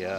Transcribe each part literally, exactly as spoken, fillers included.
dia.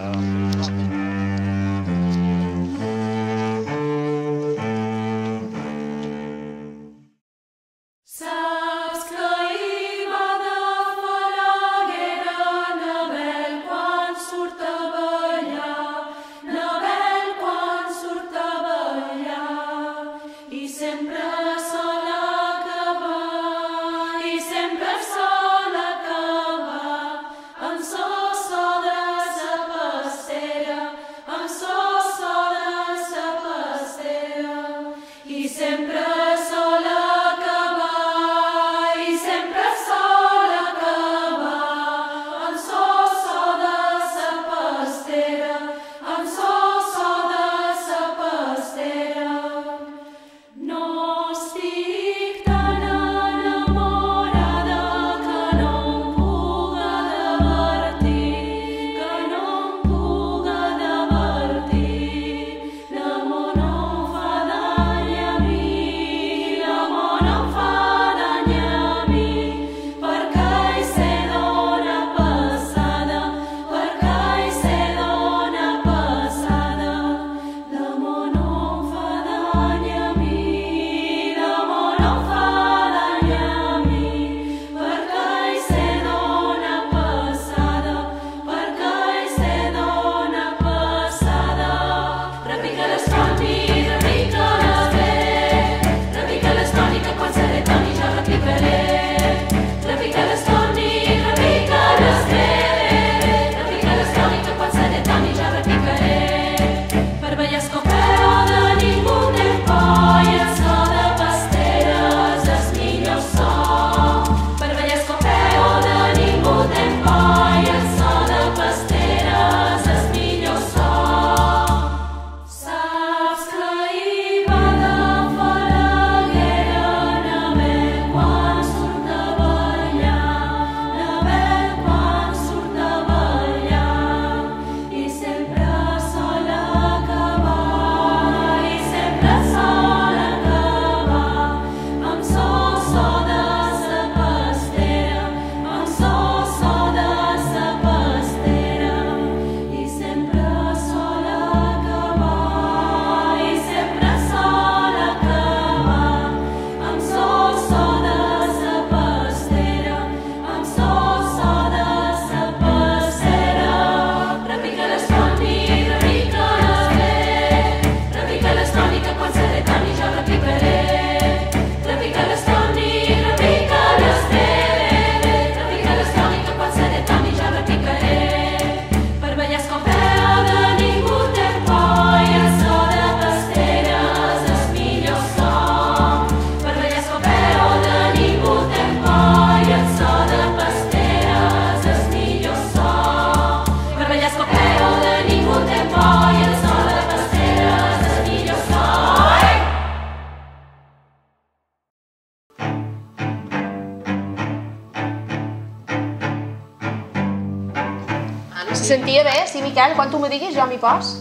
Se sentia bé? Sí, Miquel? Quan tu me diguis, jo m'hi pos.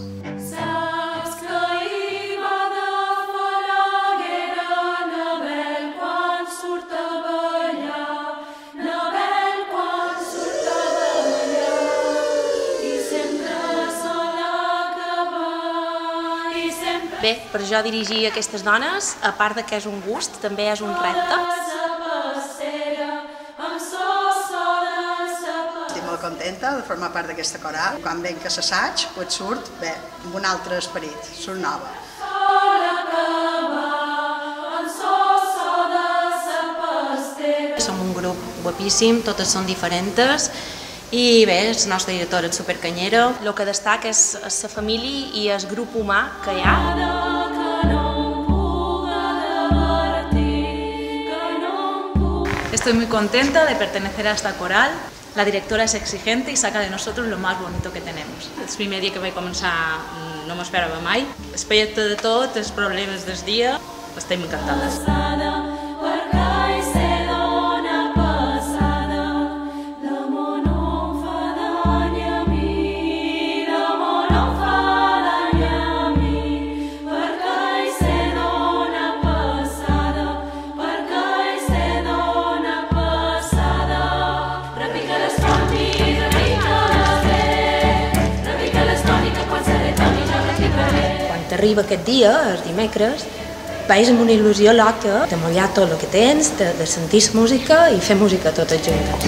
Bé, per jo dirigir aquestes dones, a part de que és un gust, també és un repte. Estic molt contenta de formar part d'aquesta coral. Quan venc a l'assaig, pues surt bé, amb un altre esperit, surt nova. Som un grup guapíssim, totes són diferents. I bé, el nostre director és supercanyero. El que destaca és la família i el grup humà que hi ha. Estoy muy contenta de pertenecer a esta coral. La directora es exigente y saca de nosotros lo más bonito que tenemos. El primer dia que vaig començar no m'ho esperava mai. Esperava de tot, els problemes del dia. Estem encantades. arriba aquest dia, el dimecres, vaig amb una il·lusió loca de mullar tot el que tens, de, de sentir música i fer música totes juntes.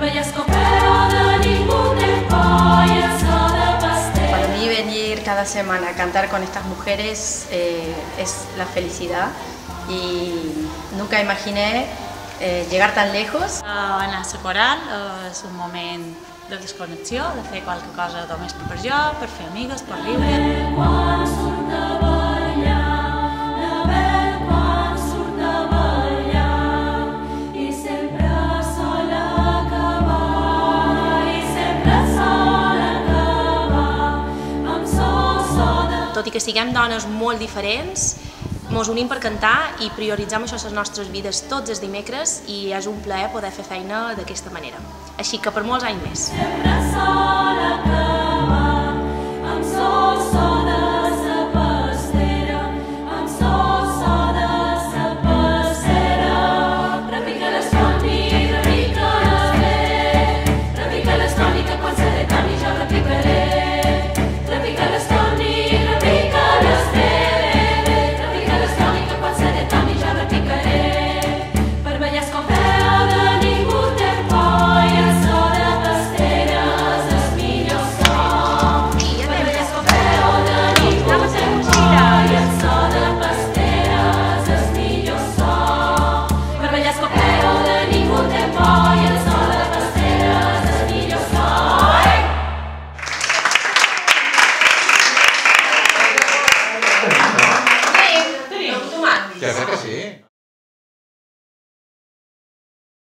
Para mí venir cada semana a cantar con estas mujeres eh, es la felicidad y nunca imaginé eh, llegar tan lejos. Uh, anar a la coral uh, és un moment de desconnexió, de fer qualque cosa només per jo, per fer amigues, per riure. Tot i que siguem dones molt diferents, ens unim per cantar i prioritzem això a les nostres vides tots els dimecres i és un plaer poder fer feina d'aquesta manera. Així que per molts anys més.